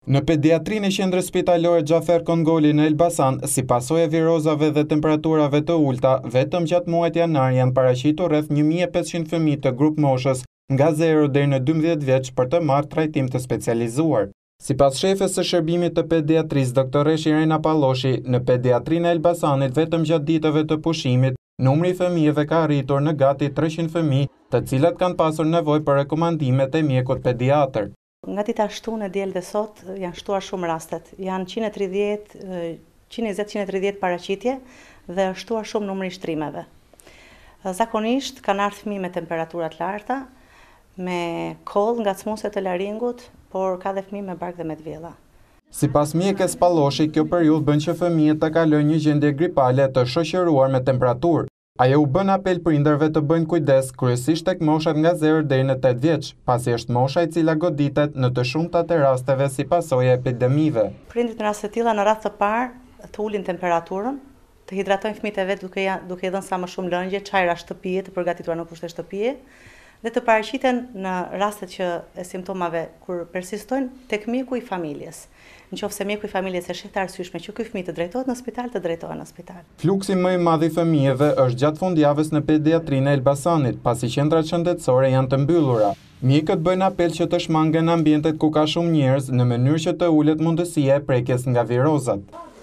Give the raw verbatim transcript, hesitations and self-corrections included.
Në pediatrinë e qendrës spitalore Xhafer Kongoli në Elbasan, si pasojë e virozave dhe temperaturave të ulta, vetëm gjatë muajit janar janë paraqitur rreth një mijë e pesëqind fëmijë të grup moshës nga zero deri në dymbëdhjetë vjeç për të marrë trajtim të specializuar. Sipas shefes së shërbimit të pediatrisë doktoresh Irena Palloshi, në pediatrinë e Elbasanit vetëm gjatë ditëve të pushimit, numri i fëmijëve ka arritur në gati treqind fëmijë, të cilat kanë pasur nevojë për rekomandimet e mjekut pediatër. Nga dita shtunë e diel dhe sot janë shtuar shumë rastet. Janë njëzet njëzet e tridhjetë paraqitje dhe është shtuar shumë numri i shtrimeve. Zakonisht kanë ardhur fëmijë me temperatura të larta, me koll, ngacmuese të laringut, por ka dhe fëmijë me bark dhe me dvjella. Sipas mjekes Palloshi, kjo periudhë bën që fëmijët të kalojnë një gjendje gripale të shoqëruar me temperaturë. Ajo u bën apel prindërve të bëjnë kujdes, kryesisht tek moshat nga zero deri në tetë vjeç, pasi është mosha e cila goditet në të shumtat e rasteve si pasojë e epidemive. Prindrit në raste të tilla në radhë të parë të ulin temperaturën, të hidratojnë fëmijët e vet duke ja, duke i dhënë sa më shumë lëngje, çajra shtëpie të përgatitura në kushte shtëpie, dhe të paraqiten në rastet që e simptomave kur persistojnë tek mjeku i familjes. Nëse mjeku i familjes e sheh të arsyeshme që ky fëmijë të drejtohet në spital, të drejtohet në spital. Fluksi më i madh i fëmijëve është gjatë fundjavës në pediatrinë e Elbasanit, pasi qendrat shëndetësore janë të mbyllura. Mjekët bëjnë apel që të shmangen ambientet ku ka shumë njerëz në mënyrë që të ulet mundësia e prekjes nga virozat.